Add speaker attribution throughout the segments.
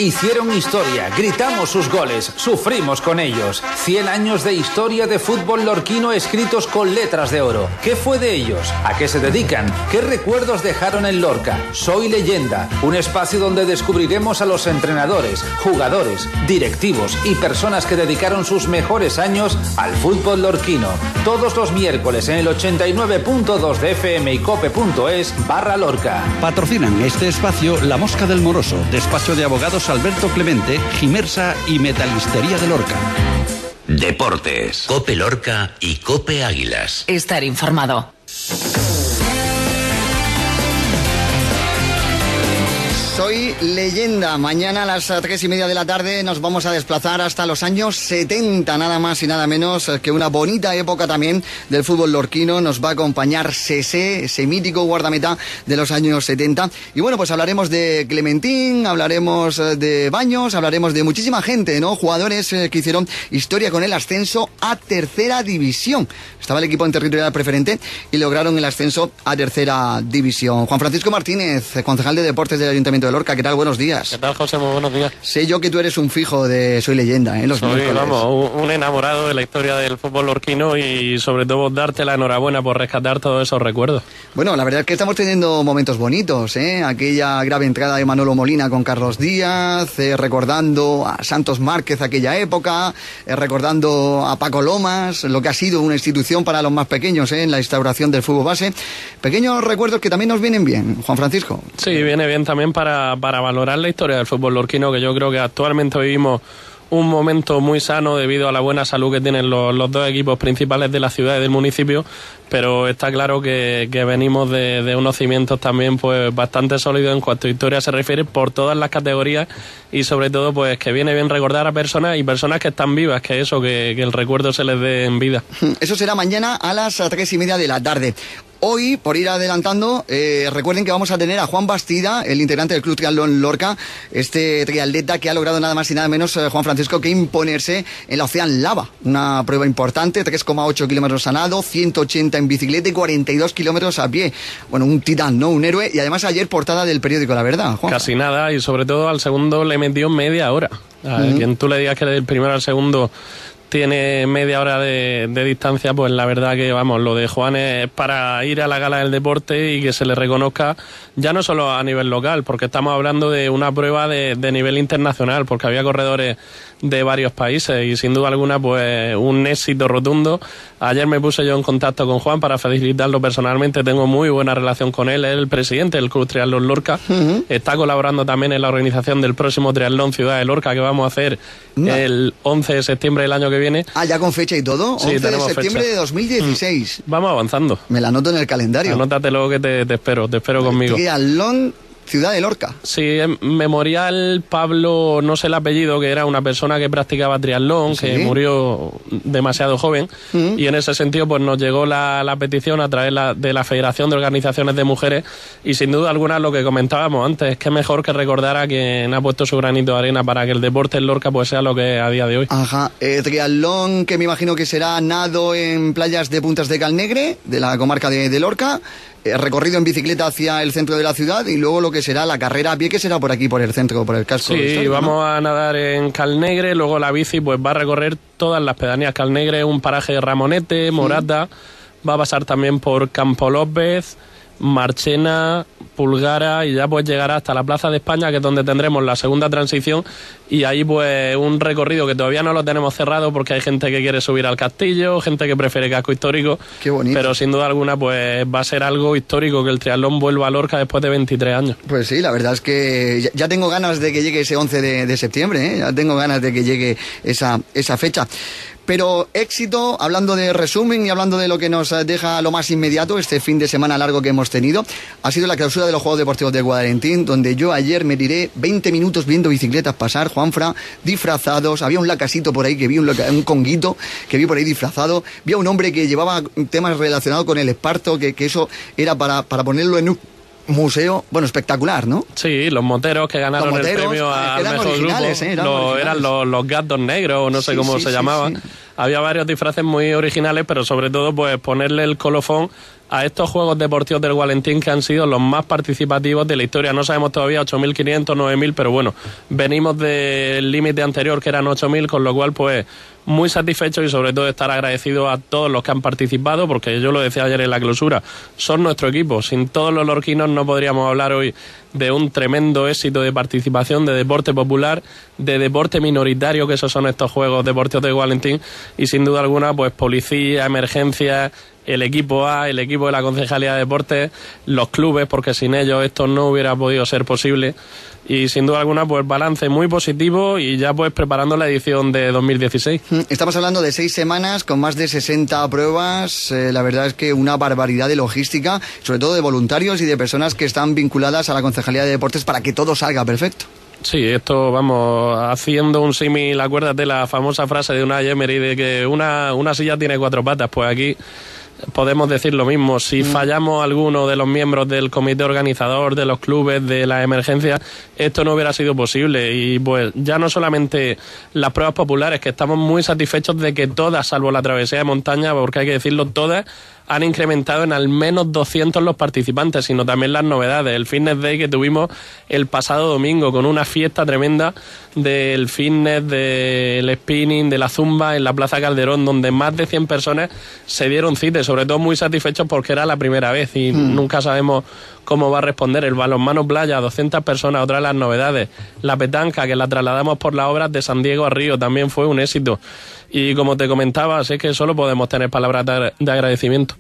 Speaker 1: Hicieron historia, gritamos sus goles, sufrimos con ellos. 100 años de historia de fútbol lorquino escritos con letras de oro. ¿Qué fue de ellos? ¿A qué se dedican? ¿Qué recuerdos dejaron en Lorca? Soy Leyenda, un espacio donde descubriremos a los entrenadores, jugadores, directivos y personas que dedicaron sus mejores años al fútbol lorquino. Todos los miércoles en el 89.2 de FM y cope.es/Lorca.
Speaker 2: Patrocinan este espacio La Mosca del Moroso, despacho de abogados Alberto Clemente, Gimersa y Metalistería de Lorca.
Speaker 3: Deportes, Cope Lorca y Cope Águilas.
Speaker 4: Estar informado.
Speaker 5: Soy Leyenda. Mañana a las 3:30 de la tarde nos vamos a desplazar hasta los años 70, nada más y nada menos que una bonita época también del fútbol lorquino. Nos va a acompañar Sesé, ese mítico guardameta de los años 70. Y bueno, pues hablaremos de Clementín, hablaremos de Baños, hablaremos de muchísima gente, ¿no? Jugadores que hicieron historia con el ascenso a tercera división. Estaba el equipo en territorial preferente y lograron el ascenso a tercera división. Juan Francisco Martínez, concejal de Deportes del Ayuntamiento de Lorca, ¿qué tal? Buenos días.
Speaker 6: ¿Qué tal, José? Muy buenos días.
Speaker 5: Sé yo que tú eres un fijo de Soy Leyenda, ¿eh? Los miércoles.
Speaker 6: Vamos, un enamorado de la historia del fútbol lorquino y sobre todo darte la enhorabuena por rescatar todos esos recuerdos.
Speaker 5: Bueno, la verdad es que estamos teniendo momentos bonitos, ¿eh? Aquella grave entrada de Manolo Molina con Carlos Díaz, recordando a Santos Márquez aquella época, recordando a Paco Lomas, lo que ha sido una institución para los más pequeños, en la instauración del fútbol base. Pequeños recuerdos que también nos vienen bien, Juan Francisco.
Speaker 6: Sí, viene bien también para valorar la historia del fútbol lorquino, que yo creo que actualmente vivimos un momento muy sano debido a la buena salud que tienen los dos equipos principales de la ciudad y del municipio, pero está claro que venimos de unos cimientos también pues bastante sólidos en cuanto a historia se refiere por todas las categorías y sobre todo pues que viene bien recordar a personas que están vivas, que el recuerdo se les dé en vida.
Speaker 5: Eso será mañana a las 3:30 de la tarde. Hoy, por ir adelantando, recuerden que vamos a tener a Juan Bastida, el integrante del Club Triatlón Lorca, este triatleta que ha logrado nada más y nada menos, Juan Francisco, que imponerse en la Ocean Lava, una prueba importante, 3,8 kilómetros a nado, 180 en bicicleta y 42 kilómetros a pie. Bueno, un titán, ¿no? Un héroe, y además ayer portada del periódico La Verdad, Juan.
Speaker 6: Casi nada, y sobre todo al segundo le metió media hora. A quien tú le digas que del primero al segundo tiene media hora de distancia, pues la verdad que, vamos, lo de Juan es para ir a la gala del deporte y que se le reconozca, ya no solo a nivel local, porque estamos hablando de una prueba de nivel internacional, porque había corredores de varios países y sin duda alguna pues un éxito rotundo. Ayer me puse yo en contacto con Juan para felicitarlo personalmente, tengo muy buena relación con él, es el presidente del Club Triatlón Lorca, está colaborando también en la organización del próximo Triatlón Ciudad de Lorca que vamos a hacer el 11 de septiembre del año que viene.
Speaker 5: Ah, ¿ya con fecha y todo?
Speaker 6: Sí,
Speaker 5: 11 de septiembre de 2016.
Speaker 6: Vamos avanzando.
Speaker 5: Me la anoto en el calendario.
Speaker 6: Anótatelo que te espero conmigo.
Speaker 5: Triatlón Ciudad de Lorca.
Speaker 6: Sí, Memorial Pablo, no sé el apellido, que era una persona que practicaba triatlón, ¿sí? Que murió demasiado joven, y en ese sentido pues nos llegó la petición a través de la Federación de Organizaciones de Mujeres, y sin duda alguna lo que comentábamos antes, es que mejor que recordar a quien ha puesto su granito de arena para que el deporte en Lorca pues sea lo que es a día de hoy.
Speaker 5: Ajá, triatlón que me imagino que será nado en playas de Puntas de Calnegre, de la comarca de Lorca, recorrido en bicicleta hacia el centro de la ciudad y luego lo que será la carrera a pie, que será por aquí, por el centro, por el casco.
Speaker 6: Sí, histórico, vamos a nadar en Calnegre, luego la bici pues va a recorrer todas las pedanías. Calnegre, un paraje de Ramonete, Morata, va a pasar también por Campo López, Marchena, Pulgara, y ya pues llegará hasta la Plaza de España, que es donde tendremos la segunda transición, y ahí pues un recorrido que todavía no lo tenemos cerrado porque hay gente que quiere subir al castillo, gente que prefiere casco histórico.
Speaker 5: Qué bonito.
Speaker 6: Pero sin duda alguna pues va a ser algo histórico que el triatlón vuelva a Lorca después de 23 años.
Speaker 5: Pues sí, la verdad es que ya tengo ganas de que llegue ese 11 de septiembre, ¿eh? Ya tengo ganas de que llegue esa fecha. Pero éxito, hablando de resumen y hablando de lo que nos deja lo más inmediato, este fin de semana largo que hemos tenido, ha sido la clausura de los Juegos Deportivos de Guadalentín, donde yo ayer me tiré 20 minutos viendo bicicletas pasar, Juanfra, disfrazados. Había un lacasito por ahí que vi, un conguito que vi por ahí disfrazado. Vi a un hombre que llevaba temas relacionados con el esparto, que eso era para ponerlo en un museo, bueno, espectacular, ¿no?
Speaker 6: Sí, los moteros que ganaron el premio al mejor grupo, eran los gatos negros, no sé cómo se llamaban. Sí. Había varios disfraces muy originales, pero sobre todo pues ponerle el colofón a estos Juegos Deportivos del Valentín, que han sido los más participativos de la historia. No sabemos todavía 8.500, 9.000, pero bueno, venimos del límite anterior que eran 8.000, con lo cual pues muy satisfechos y sobre todo estar agradecidos a todos los que han participado, porque yo lo decía ayer en la clausura, son nuestro equipo. Sin todos los lorquinos no podríamos hablar hoy de un tremendo éxito de participación, de deporte popular, de deporte minoritario, que esos son estos Juegos Deportivos de Valentín, y sin duda alguna pues policía, emergencia, el equipo A, el equipo de la Concejalía de Deportes, los clubes, porque sin ellos esto no hubiera podido ser posible. Y sin duda alguna pues balance muy positivo y ya pues preparando la edición de 2016.
Speaker 5: Estamos hablando de 6 semanas con más de 60 pruebas. La verdad es que una barbaridad de logística, sobre todo de voluntarios y de personas que están vinculadas a la Concejalía de Deportes para que todo salga perfecto.
Speaker 6: Sí, esto, vamos, haciendo un símil, acuérdate la famosa frase de Unai Emery de que una silla tiene 4 patas, pues aquí podemos decir lo mismo. Si fallamos alguno de los miembros del comité organizador, de los clubes, de las emergencias, esto no hubiera sido posible. Y pues ya no solamente las pruebas populares, que estamos muy satisfechos de que todas, salvo la travesía de montaña, porque hay que decirlo, todas han incrementado en al menos 200 los participantes, sino también las novedades. El Fitness Day que tuvimos el pasado domingo, con una fiesta tremenda del fitness, del spinning, de la zumba en la Plaza Calderón, donde más de 100 personas se dieron cita, sobre todo muy satisfechos porque era la primera vez y nunca sabemos cómo va a responder. El balonmano playa, 200 personas, otra de las novedades. La petanca, que la trasladamos por las obras de San Diego a Río, también fue un éxito. Y como te comentaba, sé que solo podemos tener palabras de agradecimiento.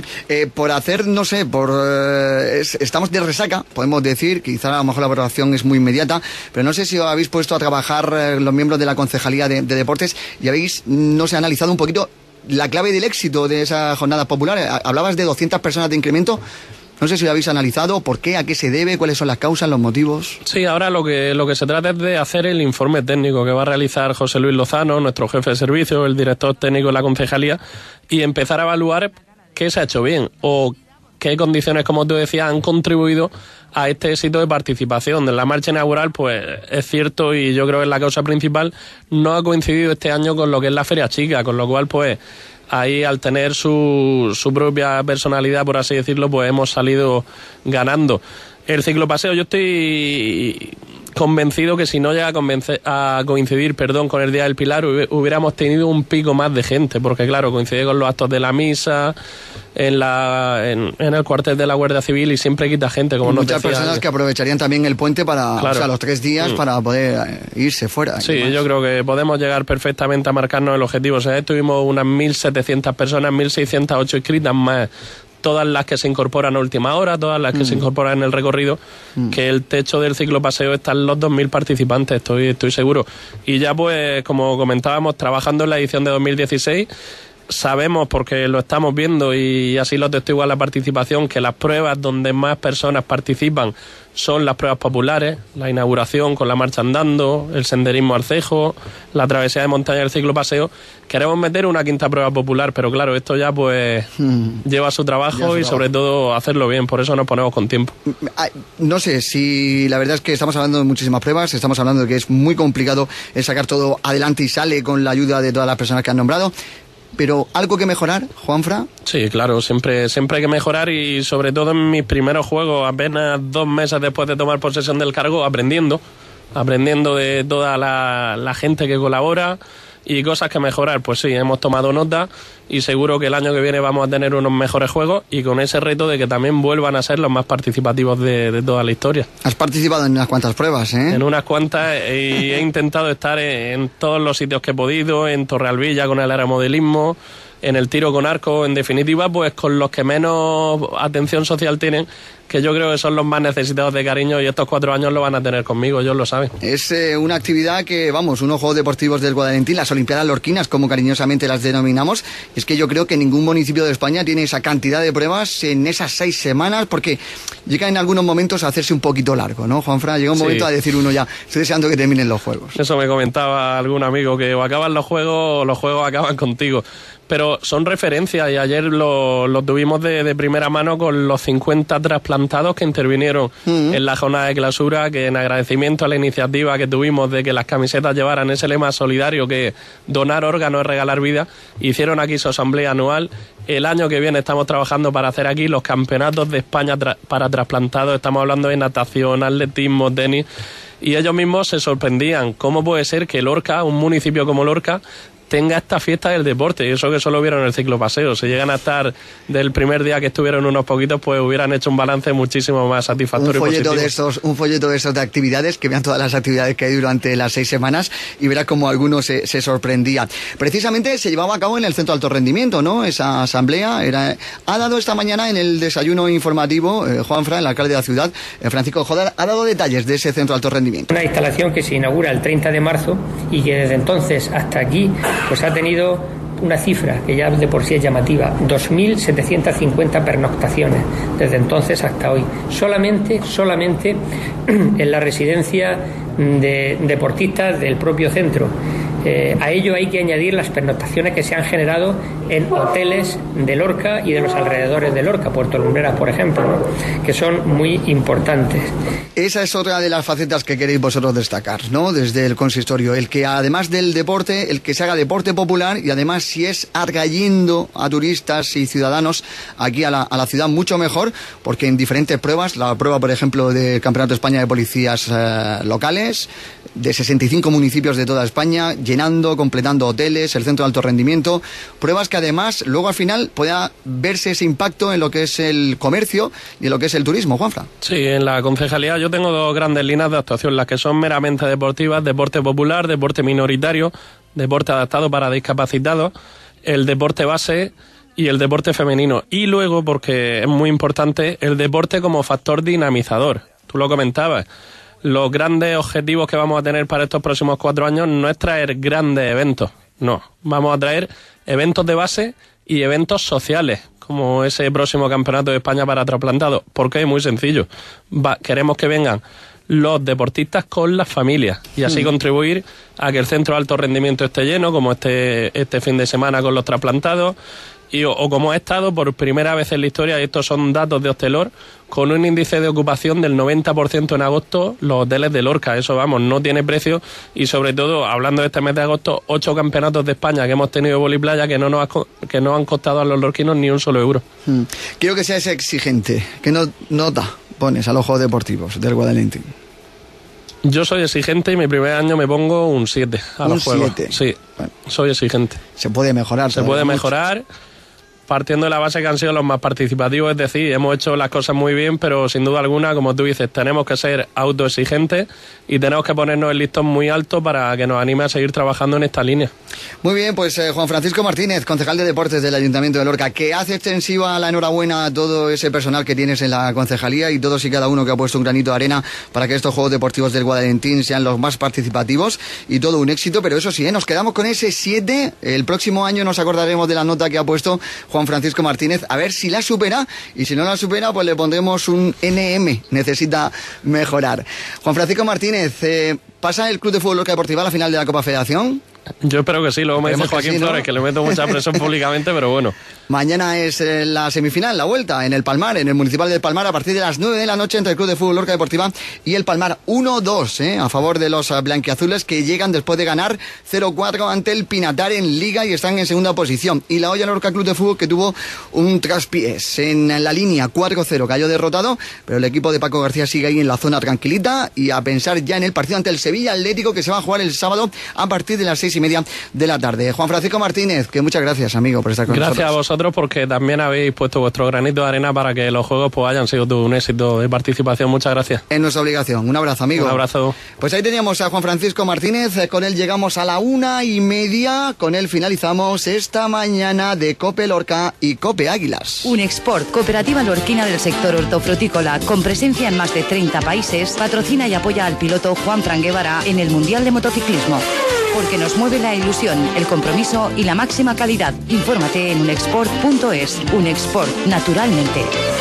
Speaker 5: Por hacer, no sé, estamos de resaca, podemos decir, quizá a lo mejor la valoración es muy inmediata, pero no sé si os habéis puesto a trabajar los miembros de la Concejalía de Deportes y habéis, no sé, analizado un poquito la clave del éxito de esa jornada popular. Hablabas de 200 personas de incremento. No sé si lo habéis analizado, por qué, a qué se debe, cuáles son las causas, los motivos.
Speaker 6: Sí, ahora lo que se trata es de hacer el informe técnico que va a realizar José Luis Lozano, nuestro jefe de servicio, el director técnico de la concejalía, y empezar a evaluar qué se ha hecho bien o qué condiciones, como tú decías, han contribuido a este éxito de participación. De la marcha inaugural, pues es cierto, y yo creo que es la causa principal, no ha coincidido este año con lo que es la Feria Chica, con lo cual pues ahí, al tener su propia personalidad, por así decirlo, pues hemos salido ganando. El ciclopaseo, yo estoy convencido que si no llega a coincidir con el Día del Pilar, hubiéramos tenido un pico más de gente, porque claro, coincide con los actos de la misa, en el cuartel de la Guardia Civil, y siempre quita gente, como nos decía.
Speaker 5: Muchas personas que aprovecharían también el puente para, claro, o sea, los 3 días para poder irse fuera.
Speaker 6: Sí, yo creo que podemos llegar perfectamente a marcarnos el objetivo. O sea, tuvimos unas 1.700 personas, 1.608 inscritas, más todas las que se incorporan a última hora, todas las que se incorporan en el recorrido, que el techo del ciclopaseo están los 2.000 participantes, estoy seguro. Y ya pues, como comentábamos, trabajando en la edición de 2016, sabemos, porque lo estamos viendo y así lo testigo la participación, que las pruebas donde más personas participan son las pruebas populares, la inauguración con la marcha andando, el senderismo al cejo, la travesía de montaña y el ciclopaseo. Queremos meter una 5ª prueba popular, pero claro, esto ya pues lleva su trabajo y sobre todo hacerlo bien, por eso nos ponemos con tiempo.
Speaker 5: No sé, si la verdad es que estamos hablando de muchísimas pruebas, estamos hablando de que es muy complicado sacar todo adelante y sale con la ayuda de todas las personas que han nombrado. Pero ¿algo que mejorar, Juanfra?
Speaker 6: Sí, claro, siempre hay que mejorar, y sobre todo en mis primeros juegos, apenas 2 meses después de tomar posesión del cargo, aprendiendo de toda la gente que colabora y cosas que mejorar. Pues sí, hemos tomado nota y seguro que el año que viene vamos a tener unos mejores juegos, y con ese reto de que también vuelvan a ser los más participativos de toda la historia.
Speaker 5: Has participado en unas cuantas pruebas, ¿eh?
Speaker 6: En unas cuantas, y he intentado estar en todos los sitios que he podido, en Torrealbilla con el aeromodelismo, en el tiro con arco, en definitiva, pues con los que menos atención social tienen, que yo creo que son los más necesitados de cariño, y estos 4 años lo van a tener conmigo, ellos lo saben. Es
Speaker 5: una actividad que, vamos, unos Juegos Deportivos del Guadalentín, las Olimpiadas Lorquinas, como cariñosamente las denominamos. Es que yo creo que ningún municipio de España tiene esa cantidad de pruebas en esas 6 semanas, porque llega en algunos momentos a hacerse un poquito largo, ¿no, Juanfran? Llega un momento a decir uno ya, estoy deseando que terminen los Juegos.
Speaker 6: Eso me comentaba algún amigo, que o acaban los Juegos o los Juegos acaban contigo. Pero son referencias, y ayer lo tuvimos de primera mano con los 50 trasplantes trasplantados que intervinieron en la jornada de clausura, que en agradecimiento a la iniciativa que tuvimos de que las camisetas llevaran ese lema solidario que donar órganos es regalar vida, hicieron aquí su asamblea anual. El año que viene estamos trabajando para hacer aquí los campeonatos de España para trasplantados. Estamos hablando de natación, atletismo, tenis, y ellos mismos se sorprendían. ¿Cómo puede ser que Lorca, un municipio como Lorca, tenga esta fiesta del deporte? Y eso que solo vieron el ciclopaseo. Si llegan a estar del primer día que estuvieron unos poquitos, pues hubieran hecho un balance muchísimo más satisfactorio.
Speaker 5: Un folleto de estos de actividades, que vean todas las actividades que hay durante las 6 semanas y verá cómo algunos se sorprendían. Precisamente se llevaba a cabo en el Centro de Alto Rendimiento, ¿no? Esa asamblea ha dado esta mañana en el desayuno informativo, Juanfran, el alcalde de la ciudad, Francisco Jodar, ha dado detalles de ese Centro de Alto Rendimiento.
Speaker 4: Una instalación que se inaugura el 30 de marzo y que desde entonces hasta aquí pues ha tenido una cifra que ya de por sí es llamativa, 2.750 pernoctaciones desde entonces hasta hoy. Solamente en la residencia de deportistas del propio centro. A ello hay que añadir las pernoctaciones que se han generado en hoteles de Lorca y de los alrededores de Lorca, Puerto Lumbreras, por ejemplo, ¿no? Que son muy importantes.
Speaker 5: Esa es otra de las facetas que queréis vosotros destacar, ¿no? Desde el consistorio, el que además del deporte, el que se haga deporte popular y además si es atrayendo a turistas y ciudadanos aquí a la ciudad, mucho mejor, porque en diferentes pruebas, la prueba, por ejemplo, del Campeonato de España de Policías Locales, de 65 municipios de toda España, llenando, completando hoteles, el Centro de Alto Rendimiento, pruebas que además luego al final pueda verse ese impacto en lo que es el comercio y en lo que es el turismo, Juanfran.
Speaker 6: Sí, en la concejalía yo tengo 2 grandes líneas de actuación, las que son meramente deportivas, deporte popular, deporte minoritario, deporte adaptado para discapacitados, el deporte base y el deporte femenino. Y luego, porque es muy importante, el deporte como factor dinamizador. Tú lo comentabas. Los grandes objetivos que vamos a tener para estos próximos 4 años no es traer grandes eventos, no. Vamos a traer eventos de base y eventos sociales, como ese próximo Campeonato de España para trasplantados. Porque es muy sencillo. Queremos que vengan los deportistas con las familias y así contribuir a que el Centro de Alto Rendimiento esté lleno, como este fin de semana con los trasplantados, o como ha estado por primera vez en la historia, y estos son datos de Hostelor, con un índice de ocupación del 90% en agosto, los hoteles de Lorca. Eso, vamos, no tiene precio, y sobre todo, hablando de este mes de agosto, 8 campeonatos de España que hemos tenido de voliplaya que no han costado a los lorquinos ni un solo euro.
Speaker 5: Quiero que seas exigente. ¿Qué nota pones a los Juegos Deportivos del Guadalentín?
Speaker 6: Yo soy exigente y mi primer año me pongo un 7 a los Juegos. ¿Un 7? Sí, bueno, soy exigente.
Speaker 5: Se puede mejorar.
Speaker 6: Se puede mejorar. Partiendo de la base que han sido los más participativos, es decir, hemos hecho las cosas muy bien, pero sin duda alguna, como tú dices, tenemos que ser autoexigentes y tenemos que ponernos el listón muy alto para que nos anime a seguir trabajando en esta línea.
Speaker 5: Muy bien, pues Juan Francisco Martínez, concejal de Deportes del Ayuntamiento de Lorca, que hace extensiva la enhorabuena a todo ese personal que tienes en la concejalía y todos y cada uno que ha puesto un granito de arena para que estos Juegos Deportivos del Guadalentín sean los más participativos y todo un éxito, pero eso sí, nos quedamos con ese 7, el próximo año nos acordaremos de la nota que ha puesto Juan Francisco Martínez, a ver si la supera, y si no la supera, pues le pondremos un NM, necesita mejorar. Juan Francisco Martínez, ¿pasa el Club de Fútbol Lorca Deportiva a la final de la Copa Federación?
Speaker 6: Yo espero que sí, luego me dice Joaquín Flores, que le meto mucha presión públicamente, pero bueno.
Speaker 5: Mañana es la semifinal, la vuelta, en el Palmar, en el Municipal del Palmar, a partir de las 9 de la noche entre el Club de Fútbol Lorca Deportiva y el Palmar. 1-2, a favor de los blanquiazules, que llegan después de ganar 0-4 ante el Pinatar en Liga y están en segunda posición. Y la Hoya Lorca Club de Fútbol, que tuvo un traspiés en la línea 4-0, cayó derrotado, pero el equipo de Paco García sigue ahí en la zona tranquilita y a pensar ya en el partido ante el Sevilla Atlético, que se va a jugar el sábado a partir de las 6:30 de la tarde. Juan Francisco Martínez, que muchas gracias, amigo, por estar con nosotros.
Speaker 6: Gracias a vosotros, porque también habéis puesto vuestro granito de arena para que los juegos pues hayan sido todo un éxito de participación. Muchas gracias.
Speaker 5: Es nuestra obligación. Un abrazo, amigo.
Speaker 6: Un abrazo.
Speaker 5: Pues ahí teníamos a Juan Francisco Martínez, con él llegamos a la 1:30, con él finalizamos esta mañana de COPE Lorca y COPE Águilas.
Speaker 7: Unexport, cooperativa lorquina del sector hortofrutícola, con presencia en más de 30 países, patrocina y apoya al piloto Juan Fran Guevara en el Mundial de Motociclismo. Porque nos mueve la ilusión, el compromiso y la máxima calidad. Infórmate en unexport.es. Unexport, naturalmente.